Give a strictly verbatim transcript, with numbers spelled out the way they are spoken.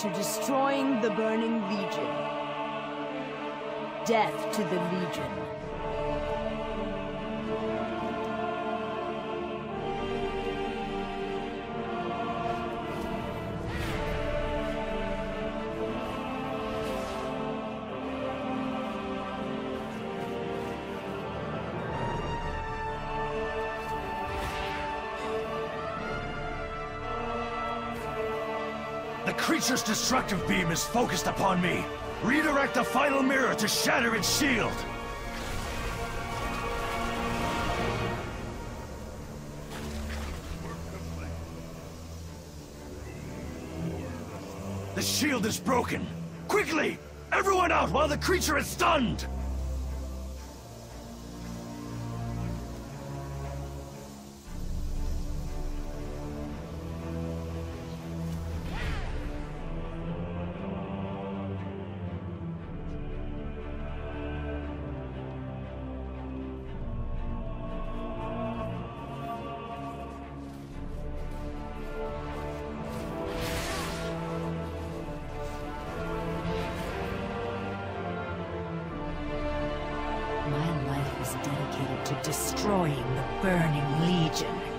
to destroying the Burning Legion. Death to the Legion. The creature's destructive beam is focused upon me. Redirect the final mirror to shatter its shield. The shield is broken. Quickly! Everyone out while the creature is stunned! My life is dedicated to destroying the Burning Legion.